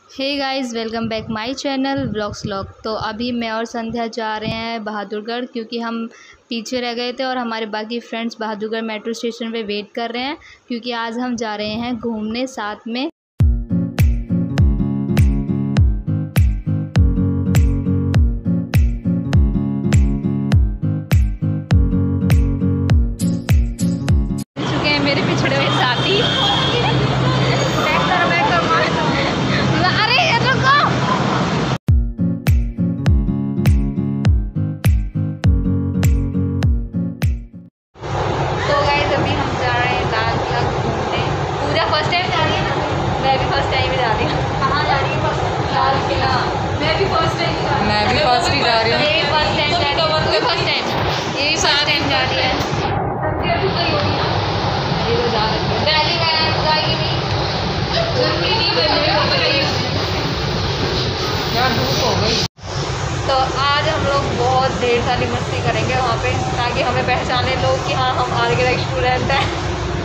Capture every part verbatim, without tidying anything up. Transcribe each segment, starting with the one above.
Hey guys, welcome back my channel vlogs vlog. तो अभी मैं और संध्या जा रहे हैं बहादुरगढ़, क्योंकि हम पीछे रह गए थे और हमारे बाकी फ्रेंड्स बहादुरगढ़ मेट्रो स्टेशन पे वेट कर रहे हैं, क्योंकि आज हम जा रहे हैं घूमने साथ में। चुके हैं मेरे पिछड़े हुए साथी। मैं भी फर्स्ट टाइम ही जा रही हूँ। कहाँ जा रही है? लाल किला। मैं भी फर्स्ट टाइम जा रही हूँ। मैं भी फर्स्ट ही जा रही हूँ। ये फर्स्ट टाइम जा रही है। ये फर्स्ट टाइम ये भी फर्स्ट टाइम जा रही है। ये भी कोई होगी ना? ये तो जा रही है। पहली बार जाएगी नहीं। जरूरी नहीं बने। यार धूप हो गई। तो आज हम लोग बहुत ढेर सारी मस्ती करेंगे वहाँ पे, ताकि हमें पहचाने लोग कि हाँ हम आगे का स्टूडेंट हैं।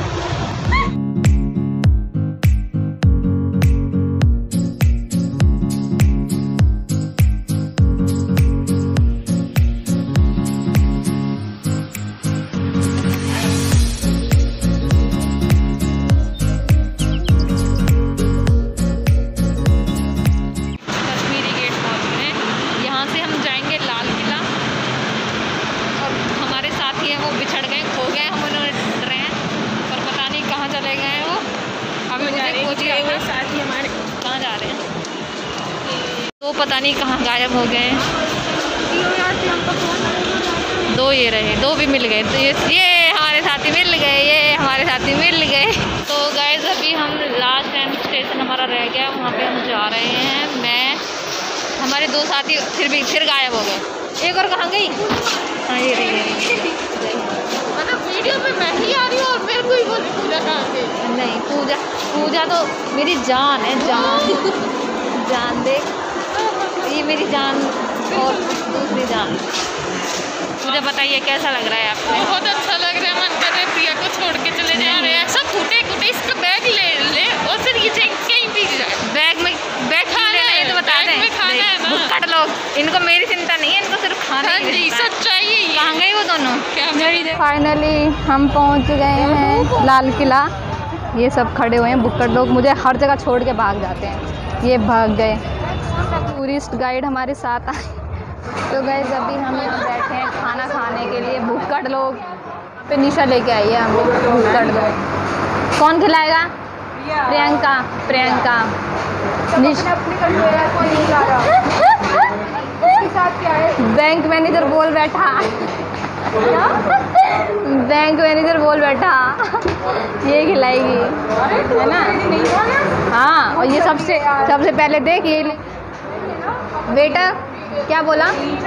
कहाँ जा रहे हैं तो पता नहीं कहाँ गायब हो गए। दो ये रहे, दो भी मिल गए। तो ये ये हमारे साथी मिल गए, ये हमारे साथी मिल गए। तो गाइस अभी हम लास्ट एंड स्टेशन हमारा रह गया, वहाँ पे हम जा रहे हैं। मैं हमारे दो साथी फिर भी फिर गायब हो गए। एक और कहाँ गई? हाँ ये रही। मतलब वीडियो पे मैं ही आ रही हूँ और मेरे को ही बोल रही पूजा कहाँ से? नहीं, पूजा पूजा तो मेरी जान है, जान जान देख, ये मेरी जान और दूसरी जान। मुझे बताइए कैसा लग रहा है आपको? बहुत अच्छा लग रहा है। मन कर रहा है प्रिया को छोड़ के चले जा रहे हैं। सब फूटे कुटे इसका बैग ले ले और फिर ये कहीं भी जाए। बैग में बैग खाना है तो बता दें। खाना है ना। भुक्कड़ लोग, इनको मेरी चिंता नहीं है, इनको सिर्फ खाना ही। सच्चाई है। कहाँ गई वो दोनों? फाइनली हम पहुंच गए हैं लाल किला। ये सब खड़े हुए हैं बुक्कड़ लोग, मुझे हर जगह छोड़ के भाग जाते हैं। ये भाग गए। टूरिस्ट गाइड हमारे साथ आए। तो गाइस अभी हम यहाँ बैठे हैं खाना खाने के लिए। बुक्कड़ लोग पे निशा लेके आई है हम लोग। बुक्कड़ लोग कौन खिलाएगा? प्रियंका प्रियंका बैंक मैनेजर बोल बैठा बैंक मैनेजर बोल बैठा ये खिलाएगी, है ना? हाँ, और ये सबसे सबसे पहले देख ये बेटा क्या बोला।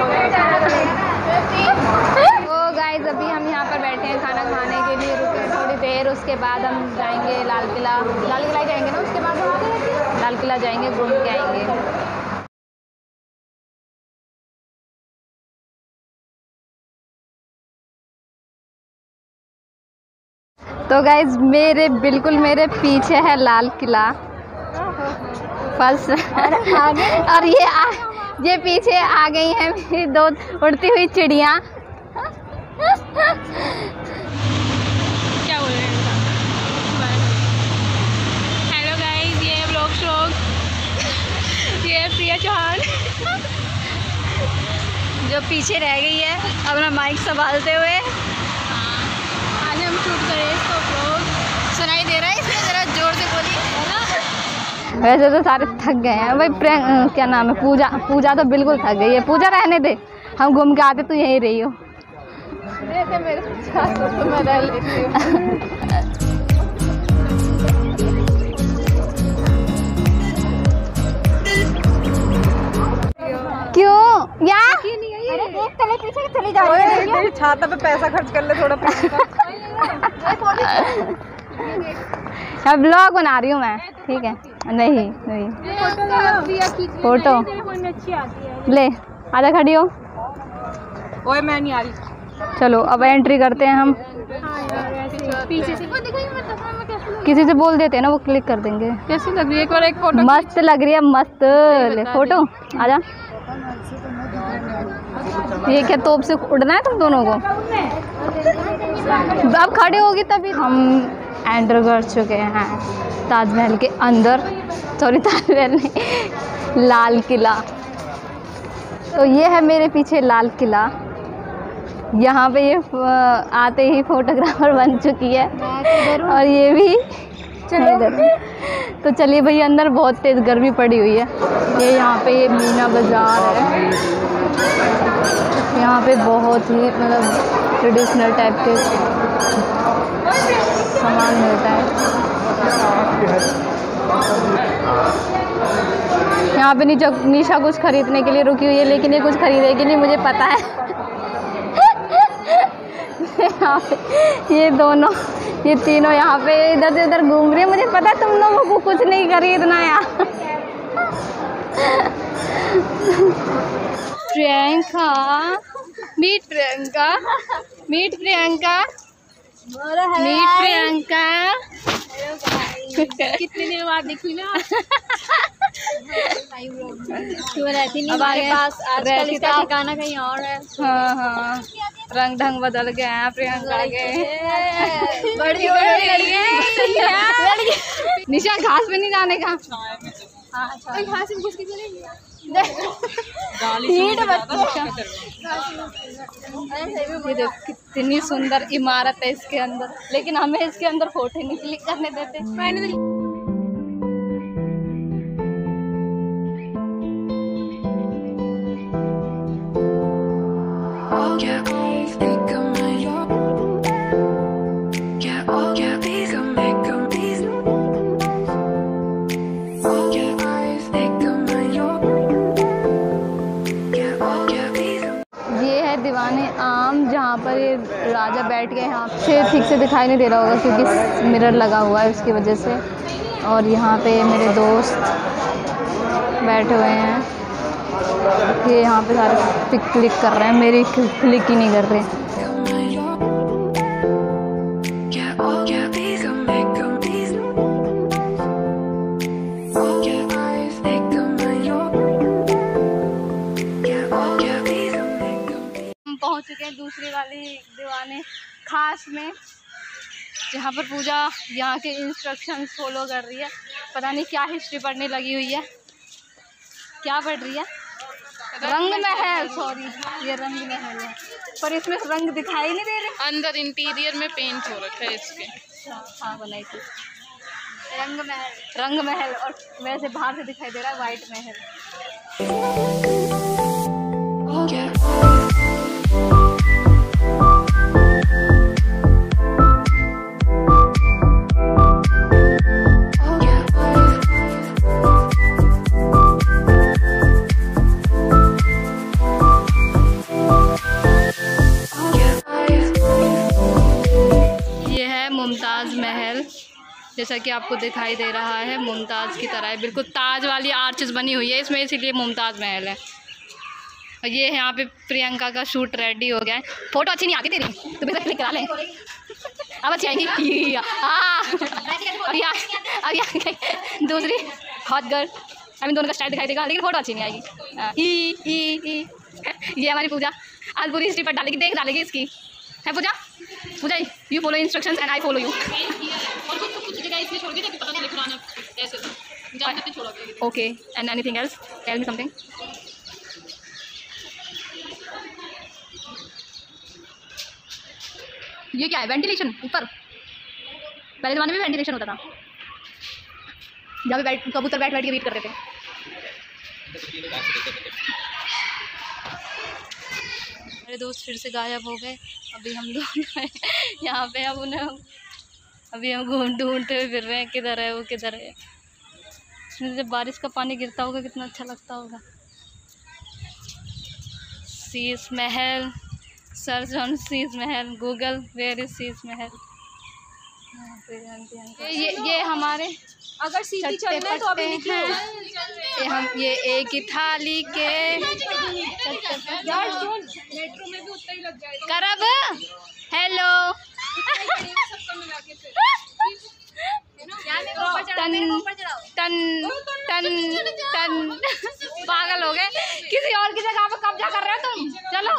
तो गाइस अभी हम यहाँ पर बैठे हैं खाना खाने के लिए, रुके थोड़ी देर, उसके बाद हम जाएंगे लाल किला। लाल किला जाएंगे ना, उसके बाद हम लाल किला जाएंगे, घूम के आएंगे। तो गाइज मेरे बिल्कुल मेरे पीछे है लाल किला फर्स्ट और ये आ, ये पीछे आ गई हैं मेरी दो उड़ती हुई चिड़िया। क्या बोल रहे हैं? हेलो गाइस, ये है व्लॉग व्लॉग। ये है प्रिया चौहान जो पीछे रह गई है अपना माइक संभालते हुए। आज हम शूट करें इसको व्लॉग। सुनाई दे रहा है इसमें? जरा जोर से बोलिए, है ना? वैसे तो सारे थक गए हैं भाई। प्रियं क्या नाम है? पूजा पूजा तो बिल्कुल थक गई है। पूजा रहने दे, हम घूम के आते तो यहीं रही हो। मेरे तो मैं रह लेती हूँ। क्यों यार? अरे देख चले पीछे चली जा रही है। मेरी छाता पे पैसा खर्च कर ले थोड़ा। अब ब्लॉग बना रही हूँ मैं, ठीक है? नहीं नहीं फोटो ले, आजा खड़ी हो। ओए मैं नहीं आ रही। चलो अब एंट्री करते हैं हम। पीछे से देखो ये मतलब मैं कैसे किसी से बोल देते हैं ना, वो क्लिक कर देंगे। कैसी लग रही है? एक बार एक फोटो मस्त लग रही है, मस्त। ले फोटो, आजा। ये क्या तोप से उड़ना है तुम दोनों को? अब खड़े होगी तभी। हम एंटर कर चुके हैं ताजमहल के अंदर, सॉरी ताजमहल नहीं, लाल किला। तो ये है मेरे पीछे लाल किला। यहाँ पे ये आते ही फोटोग्राफर बन चुकी है और ये भी इधर। तो चलिए भाई, अंदर बहुत तेज़ गर्मी पड़ी हुई है। ये यहाँ पे ये मीना बाज़ार है, यहाँ पे बहुत ही मतलब ट्रेडिशनल टाइप के सामान मिलता है। यहाँ पे नीचा निशा कुछ खरीदने के लिए रुकी हुई है, लेकिन ये कुछ खरीदेगी नहीं, मुझे पता है। यहाँ पे ये दोनों, ये तीनों यहाँ पे इधर से उधर घूम रही है। मुझे पता है तुम लोगों को कुछ नहीं खरीदना यार। Priyanka, meet Priyanka, meet Priyanka, meet Priyanka. कितने दिन बाद दिखी ना। क्यों रहती नहीं हमारे पास, आजकल इसका ठिकाना कहीं और है। हाँ हाँ, रंग ढंग बदल गए हैं प्रियंका के। बड़ी बड़ी लड़की। निशा घास पे नहीं जाने का। घास में घुस के चलेगी। ये देखो कितनी सुंदर इमारत है इसके अंदर, लेकिन हमें इसके अंदर फोटो नहीं क्लिक करने देते। दीवाने आम, जहाँ पर ये राजा बैठ गए। यहाँ से ठीक से दिखाई नहीं दे रहा होगा क्योंकि मिरर लगा हुआ है उसकी वजह से। और यहाँ पे मेरे दोस्त बैठे हुए हैं, ये यहाँ पे सारे पिक क्लिक कर रहे हैं, मेरी क्लिक ही नहीं कर रहे। पहुंच चुके हैं दूसरी वाली दीवाने खास में, जहाँ पर पूजा यहाँ के इंस्ट्रक्शंस फॉलो कर रही है। पता नहीं क्या हिस्ट्री पढ़ने लगी हुई है। क्या पढ़ रही है? रंग महल, सॉरी ये रंग महल है, पर इसमें रंग दिखाई नहीं दे रहे। अंदर इंटीरियर में पेंट हो रखा है इसके। हाँ बनाई थी रंग महल, रंग महल। और वैसे बाहर से दिखाई दे रहा है वाइट महल। मुमताज़ महल, जैसा कि आपको दिखाई दे रहा है, मुमताज़ की तरह है, बिल्कुल ताज वाली आर्चेस बनी हुई है इसमें, इसीलिए मुमताज़ महल है। और ये यहाँ पे प्रियंका का शूट रेडी हो गया है। फोटो अच्छी नहीं आती तेरी, तो भी क्लिक करा लें, अब अच्छी आएंगी। हाँ अब यहाँ अब यहाँ दूसरी हॉट गर्ल, हमें दोनों का स्टाइल दिखाई देगा, लेकिन फोटो अच्छी नहीं आएगी। ई ई ई ये हमारी पूजा आज पूरी हिस्ट्री पर डालेगी, देख डालेगी इसकी है Pooja. Pooja you follow instructions and I follow you. Okay and anything else, tell me something. ये क्या है? वेंटिलेशन ऊपर, पहले ज़माने में वेंटिलेशन होता था, जहाँ पे बैठ कबूतर बैठ बैठ के वेट कर रहे थे। मेरे दोस्त फिर से गायब हो गए। अभी हम दोनों यहाँ पे, अब उन्हें अभी हम घूम ढूंढते हुए फिर रहे हैं, किधर है वो, किधर है। जब बारिश का पानी गिरता होगा कितना अच्छा लगता होगा। Sheesh Mahal, search on Sheesh Mahal, Google where is Sheesh Mahal. ये ये हमारे अगर सीधी चलना है तो अभी निकलो। ये हम ये एक ही थाली के यार सुन, मेट्रो में भी उतना ही लग जाएगा। करब हेलो सबका मिला के फिर टन टन टन टन। पागल हो गए, किसी और की जगह पे कब्जा कर रहे हो तुम। चलो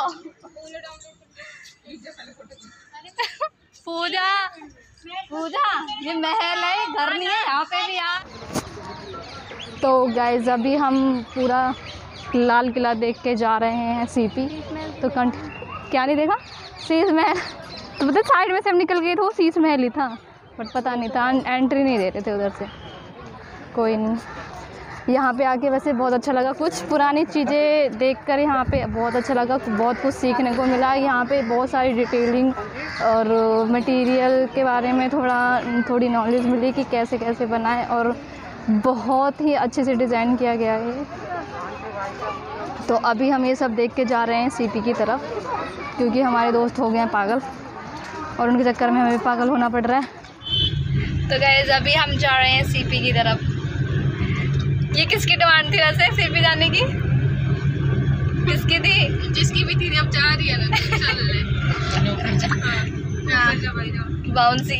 पूजा पूजा, ये महल है, घर नहीं है यहाँ पे भी। यहाँ तो गाइज अभी हम पूरा लाल किला देख के जा रहे हैं सीपी। तो कंट क्या नहीं देखा, शीश महल। तो पता साइड में से हम निकल गए थे, वो शीश महल ही था, बट पता नहीं था, एंट्री नहीं दे रहे थे उधर से। कोई नहीं, यहाँ पे आके वैसे बहुत अच्छा लगा, कुछ पुरानी चीज़ें देखकर यहाँ पे बहुत अच्छा लगा, बहुत कुछ सीखने को मिला। यहाँ पे बहुत सारी डिटेलिंग और मटेरियल के बारे में थोड़ा थोड़ी नॉलेज मिली कि कैसे कैसे बनाए, और बहुत ही अच्छे से डिज़ाइन किया गया है। तो अभी हम ये सब देख के जा रहे हैं सीपी की तरफ, क्योंकि हमारे दोस्त हो गए हैं पागल और उनके चक्कर में हमें भी पागल होना पड़ रहा है। तो गाइस अभी हम जा रहे हैं सीपी की तरफ। ये किसकी डिमांड थी वैसे सीपी जाने की? किसकी थी? जिसकी भी थी, अब जा रही है ना, चल ले। बाउंसी।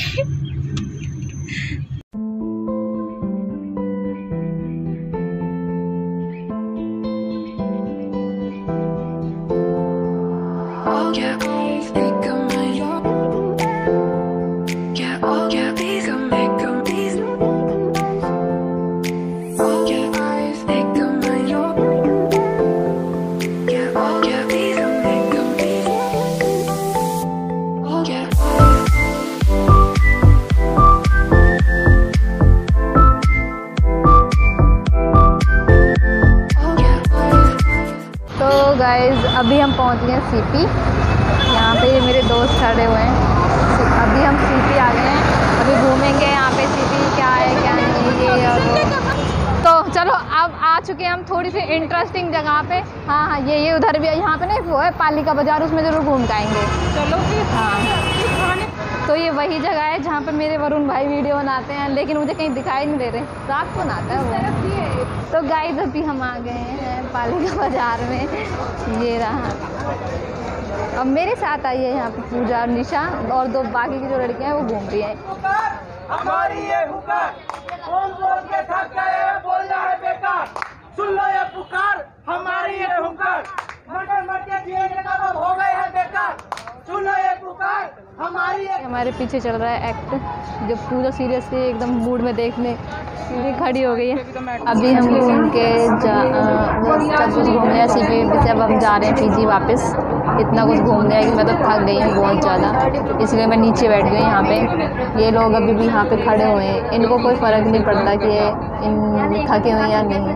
गाइस अभी हम पहुंच गए सीपी। यहाँ पे मेरे दोस्त खड़े हुए हैं। अभी हम सीपी आ गए हैं, अभी घूमेंगे यहाँ पे सीपी क्या है क्या नहीं ये और वो। तो चलो अब आ चुके हैं हम थोड़ी सी इंटरेस्टिंग जगह पे। हाँ हाँ ये ये उधर भी है, यहाँ पे ना वो है पालिका बाजार, उसमें ज़रूर घूम के आएंगे। चलो फिर। हाँ तो ये वही जगह है जहाँ पे मेरे वरुण भाई वीडियो बनाते हैं, लेकिन मुझे कहीं दिखाई नहीं दे रहे, रात को बनाता है वो। तो गाइस अभी हम आ गए हैं पालिका बाजार में, ये रहा। अब मेरे साथ आई है यहाँ पे पूजा और निशा, और दो बाकी की जो लड़कियाँ हैं वो घूम रही हैं। हमारी ये हुकार, कौन बोल के थक गए हैं, बोलना है बेकार। सुन लो ये पुकार, हमारी ये हुकार, मटर मटर दिए कब हो गए हैं बेकार। सुन लो ये पुकार, हमारी ये। हमारे पीछे चल रहा है एक्ट, जब पूजा सीरियसली एकदम मूड में देखने खड़ी हो गई है। अभी हम घूम के जा सब कुछ घूम लिया सीपी से, अब हम जा रहे हैं पीजी वापस। इतना कुछ घूम गया कि मैं तो थक गई हूँ बहुत ज़्यादा, इसलिए मैं नीचे बैठ गई यहाँ पे। ये लोग अभी भी यहाँ पे खड़े हुए हैं, इनको कोई फ़र्क नहीं पड़ता कि ये इन थके हुए या नहीं।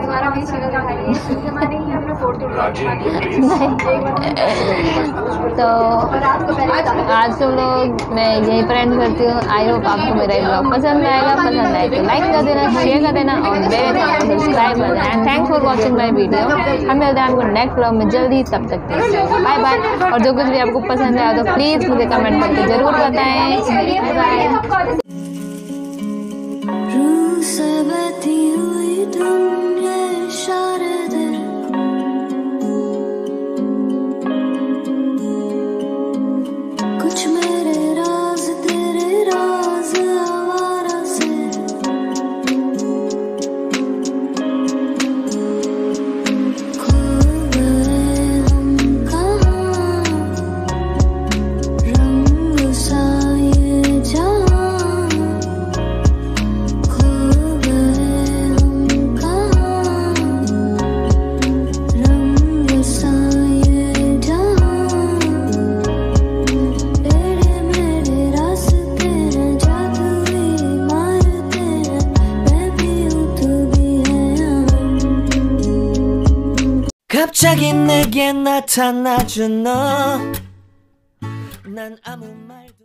तो आज तुम लोग मैं यही पर एंड करती हूँ। आई होप आपको मेरा ये ब्लॉग पसंद आएगा, पसंद आए तो लाइक कर देना, शेयर कर देना और बेल आइकन सब्सक्राइब कर देना। And thanks for watching my video. हम मिलते हैं आपको नेक्स्ट ब्लॉग में जल्दी, तब तक बाय बाय। और जो कुछ भी आपको पसंद आया तो प्लीज़ मुझे कमेंट करके ज़रूर बताएं। Bye bye. 갑자기 내게 나타나준 너, 난 아무 말